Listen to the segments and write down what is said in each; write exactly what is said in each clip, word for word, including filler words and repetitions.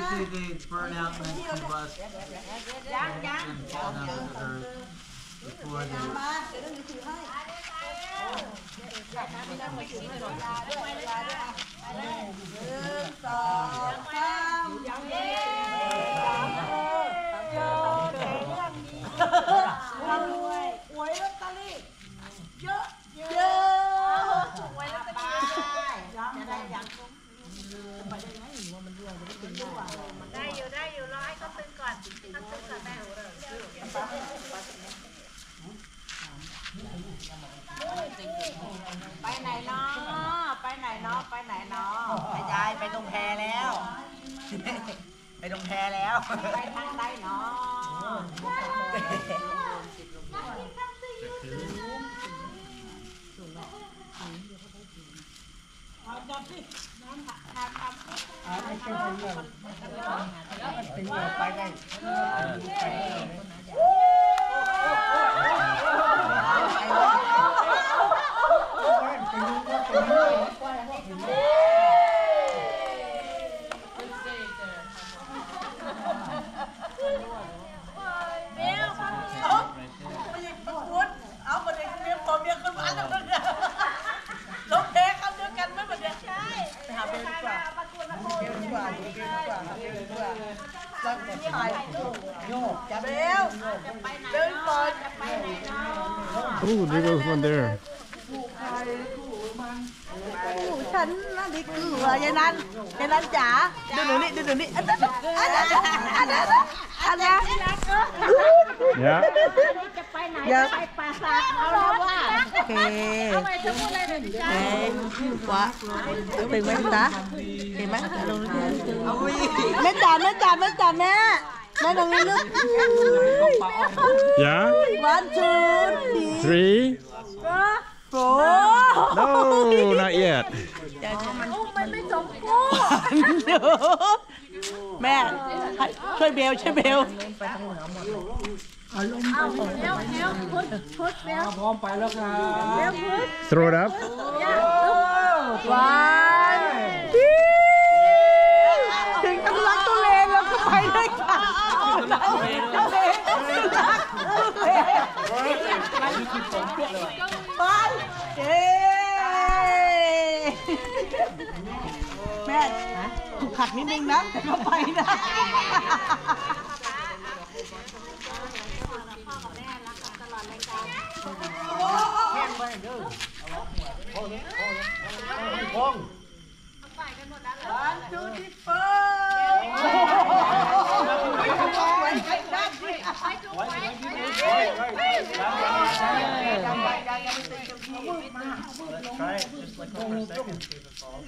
Usually they burn out and then combust and fall down to the earth before they. สองสามหวยลอตเตอรี่เยอะเยอะหวยลอตเตอรี่จะได้ยังไปได้ไหมว่ามันรั่วมันตึงได้ได้อยู่ได้อยู่รอให้เขาตึงก่อนเขาตึงก่อนแม่ไปไหนเนาะไปไหนเนาะไปไหนเนาะไปยายไปตรงแพแล้วไปตรงแพแล้วไปทางใต้เนาะเอาจับสิน้ำทางทำไม่ใช่ไปเรื่องถึงไปได้ Oh, there goes one there. ฉันน่าดีเกลือยายนันยายนันจ๋าดูหนูนี่ดูหนูนี่อันนั้นอันนั้นอันนั้นอันนั้น Yeah. จะไปไหนไปปราสาทเอาแล้วว่าโอเคเอ้ยวะตึงไหมจ๊ะเห็นไหมลงแม่จ๋าแม่จ๋าแม่จ๋าแม่แม่ตรงนี้ลึก Yeah. one two Three. four No, not yet. มันไม่สมกูแม่ช่วยเบลช่วยเบลเอาเร็วเร็วพุชพุชเบลพร้อมไปแล้วครับเร็วพุช Throw it up. วันถึงกำลังตัวเลงแล้วก็ไปด้วยกันตัวเลงตัวเลงไปเย้แม่ถูกขัดนิดนึงนะแต่ก็ไปนะวันทูดิเฟอ Try it just like for a second, see if it falls.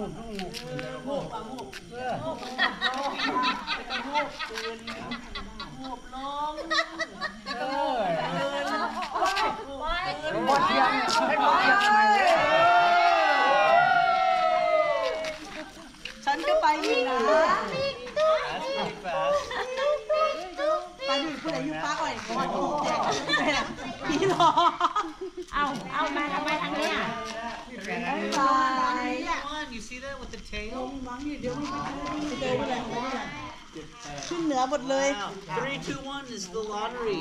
ฉันก็ไปอีกนะไปดูผู้ใดอยู่ป้าอ่อยก่อนพี่รอเอาเอามาทำไมทางนี้อ่ะ You see that with the tail? ขึ้นเหนือหมดเลย Three, two, one is the lottery.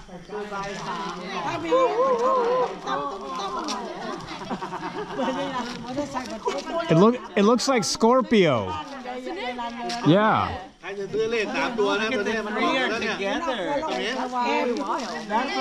It look. It looks like Scorpio. Yeah. ใครจะซื้อเลขสามตัวนะตัวนี้มันออกแล้วเนี่ย Together.